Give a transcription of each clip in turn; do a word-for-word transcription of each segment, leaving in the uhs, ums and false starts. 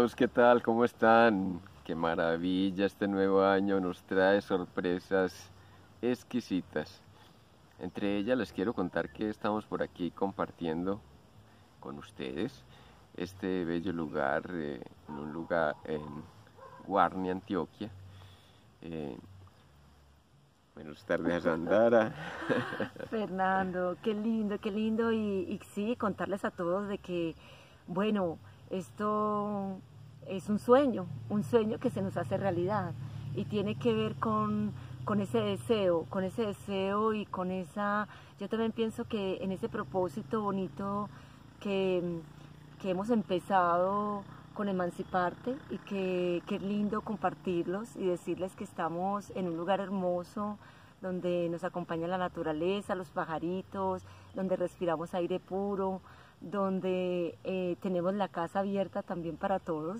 todos, ¿qué tal? ¿Cómo están? Qué maravilla, este nuevo año nos trae sorpresas exquisitas. Entre ellas les quiero contar que estamos por aquí compartiendo con ustedes este bello lugar, eh, en un lugar en Guarne, Antioquia. Eh, buenas tardes, Sandara. Fernando, qué lindo, qué lindo y, y sí, contarles a todos de que, bueno, esto es un sueño, un sueño que se nos hace realidad y tiene que ver con, con ese deseo, con ese deseo y con esa, yo también pienso que en ese propósito bonito que, que hemos empezado con Emanciparte y que, que es lindo compartirlos y decirles que estamos en un lugar hermoso donde nos acompaña la naturaleza, los pajaritos, donde respiramos aire puro, donde eh, tenemos la casa abierta también para todos.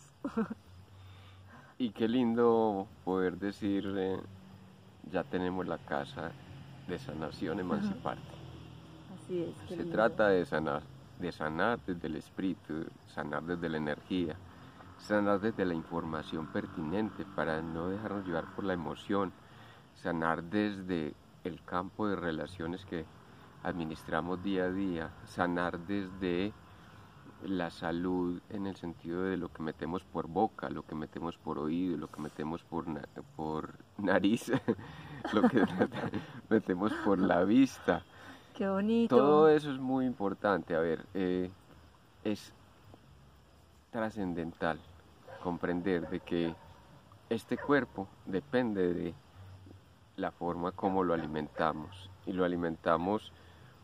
Y qué lindo poder decir, eh, ya tenemos la casa de sanación Emanciparte. Así es. Qué Se lindo. trata de sanar, de sanar desde el espíritu, sanar desde la energía, sanar desde la información pertinente para no dejarnos llevar por la emoción, sanar desde el campo de relaciones que administramos día a día, sanar desde la salud en el sentido de lo que metemos por boca, lo que metemos por oído, lo que metemos por, na por nariz, lo que metemos por la vista. Qué bonito. Todo eso es muy importante. A ver, eh, es trascendental comprender de que este cuerpo depende de la forma como lo alimentamos, y lo alimentamos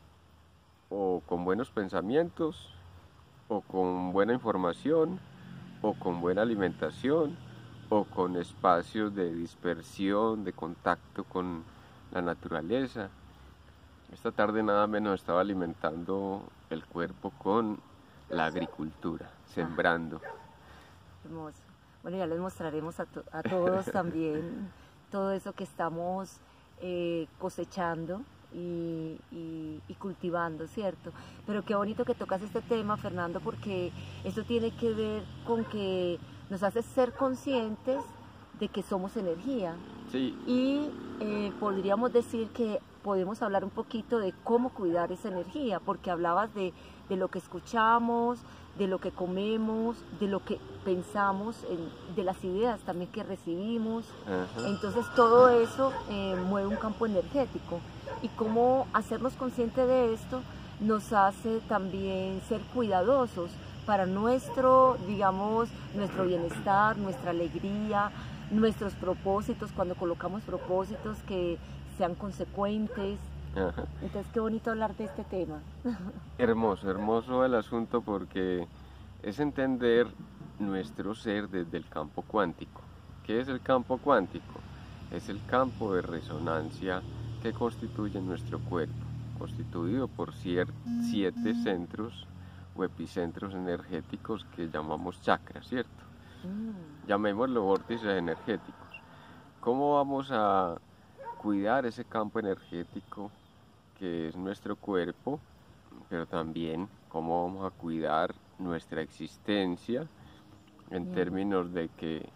o con buenos pensamientos, o con buena información, o con buena alimentación, o con espacios de dispersión, de contacto con la naturaleza. Esta tarde nada menos estaba alimentando el cuerpo con la agricultura, sembrando. Hermoso. Bueno, ya les mostraremos a, to a todos también todo eso que estamos eh, cosechando y, y, y cultivando, ¿cierto? Pero qué bonito que tocas este tema, Fernando, porque esto tiene que ver con que nos hace ser conscientes de que somos energía. Sí. Y eh, podríamos decir que podemos hablar un poquito de cómo cuidar esa energía, porque hablabas de, de lo que escuchamos, de lo que comemos, de lo que pensamos, en, de las ideas también que recibimos. Ajá. Entonces todo eso eh, mueve un campo energético, y cómo hacernos conscientes de esto nos hace también ser cuidadosos para nuestro, digamos, nuestro bienestar, nuestra alegría, nuestros propósitos, cuando colocamos propósitos que sean consecuentes. Ajá. Entonces qué bonito hablar de este tema. Hermoso, hermoso el asunto, porque es entender nuestro ser desde el campo cuántico. ¿Qué es el campo cuántico? Es el campo de resonancia que constituye nuestro cuerpo, constituido por siete centros o epicentros energéticos que llamamos chakras, ¿cierto? Mm. Llamémoslo vórtices energéticos. ¿Cómo vamos a cuidar ese campo energético que es nuestro cuerpo, pero también cómo vamos a cuidar nuestra existencia en Bien. términos de que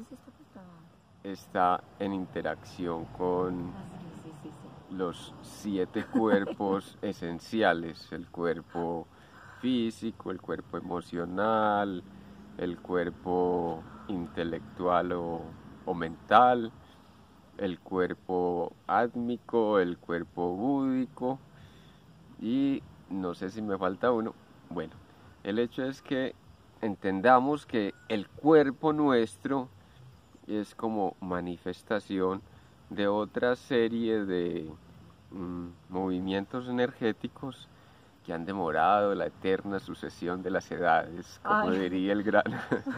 está en interacción con ah, sí, sí, sí. los siete cuerpos esenciales: el cuerpo físico, el cuerpo emocional, el cuerpo intelectual o, o mental, el cuerpo átmico, el cuerpo búdico, y no sé si me falta uno. Bueno, el hecho es que entendamos que el cuerpo nuestro es como manifestación de otra serie de mm, movimientos energéticos que han demorado la eterna sucesión de las edades, como Ay. diría el gran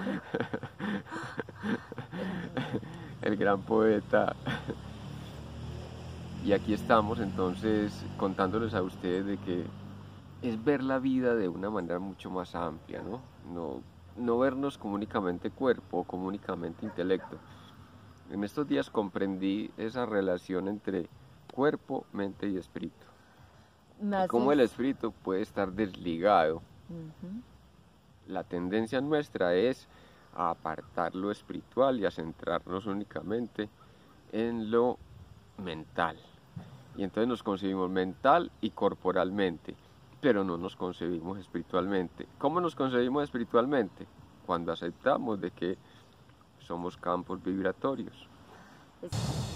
el gran poeta. Y aquí estamos entonces contándoles a ustedes de que es ver la vida de una manera mucho más amplia, ¿no? No, no vernos como únicamente cuerpo o como únicamente intelecto. En estos días comprendí esa relación entre cuerpo, mente y espíritu. Y cómo el espíritu puede estar desligado. Uh-huh. La tendencia nuestra es a apartar lo espiritual y a centrarnos únicamente en lo mental. Y entonces nos concebimos mental y corporalmente, pero no nos concebimos espiritualmente. ¿Cómo nos concebimos espiritualmente? Cuando aceptamos de que somos campos vibratorios.